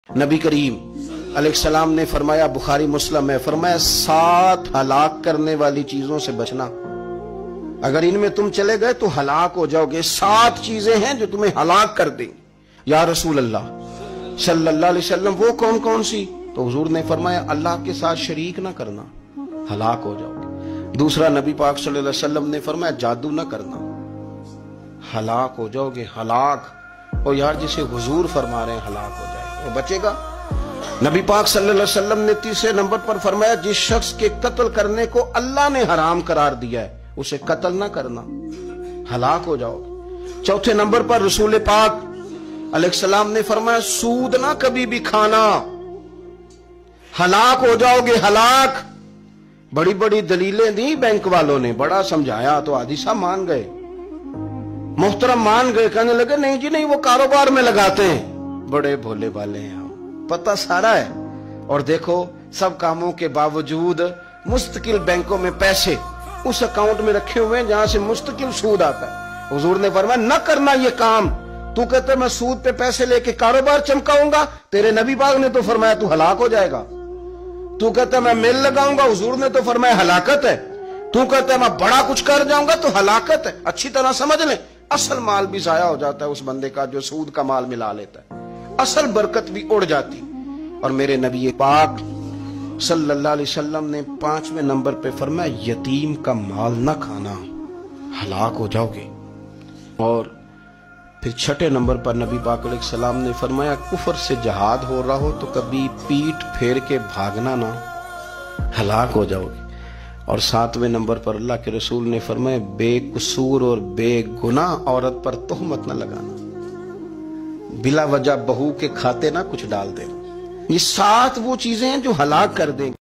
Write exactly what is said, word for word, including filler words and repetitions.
نبی کریم علیہ السلام نے فرمایا، بخاری مسلم ہے، فرمایا سات ہلاک کرنے والی چیزوں سے بچنا، اگر ان میں تم چلے گئے تو ہلاک ہو جاؤ گے۔ سات چیزیں ہیں جو تمہیں ہلاک کر دیں۔ یا رسول اللہ صلی اللہ علیہ وسلم وہ کون کون سی؟ تو حضور نے فرمایا اللہ کے ساتھ شریک نہ کرنا، ہلاک ہو جاؤ گے۔ دوسرا نبی پاک صلی اللہ علیہ وسلم نے فرمایا جادو نہ کرنا، ہلاک ہو جاؤ گے، ہلاک۔ اور یار جسے حضور فرما رہے ہیں ہلاک ہو جائے گا، وہ بچے گا؟ نبی پاک صلی اللہ علیہ وسلم نے تیسرے نمبر پر فرمایا جس شخص کے قتل کرنے کو اللہ نے حرام قرار دیا ہے اسے قتل نہ کرنا، ہلاک ہو جاؤ گے۔ چوتھے نمبر پر رسول پاک علیہ السلام نے فرمایا سود نہ کبھی بھی کھانا، ہلاک ہو جاؤ گے، ہلاک۔ بڑی بڑی دلیلیں دی بینک والوں نے، بڑا سمجھایا تو حاجی صاحب مان گئے، محترم مان گئے، کہنے لگے نہیں جی نہیں، وہ کاروبار میں لگاتے ہیں۔ بڑے بھولے والے ہیں ہم، پتہ سارا ہے۔ اور دیکھو سب کاموں کے باوجود مستقل بینکوں میں پیسے اس اکاؤنٹ میں رکھے ہوئے ہیں جہاں سے مستقل سود آتا ہے۔ حضور نے فرمایا نہ کرنا یہ کام۔ تو کہتے میں سود پہ پیسے لے کے کاروبار چمکاؤں گا، تیرے نبی پاک نے تو فرمایا تو ہلاک ہو جائے گا۔ تو کہتا میں میل لگاؤں گا، حضور نے تو فرمایا ہلاکت ہے۔ تو کہتا میں بڑا کچھ کر جاؤں گا تو ہلاکت ہے۔ اچھی طرح سمجھ لیں، اصل مال بھی ضائع ہو جاتا ہے اس بندے کا جو سود کا مال ملا لیتا ہے، اصل برکت بھی اڑ جاتی۔ اور میرے نبی پاک صلی اللہ علیہ وسلم نے پانچویں نمبر پہ فرمایا یتیم کا مال نہ کھانا، ہلاک ہو جاؤ گے۔ اور پھر چھٹے نمبر پر نبی پاک علیہ السلام نے فرمایا کفر سے جہاد ہو رہا ہو تو کبھی پیٹ پھیر کے بھاگنا نہ، ہلاک ہو جاؤ گے۔ اور ساتویں نمبر پر اللہ کے رسول نے فرمایا بے قصور اور بے گناہ عورت پر تہمت نہ لگانا، بلا وجہ بہو کے کھاتے نہ کچھ ڈال دیں۔ یہ سات وہ چیزیں ہیں جو ہلاک کر دیں گے۔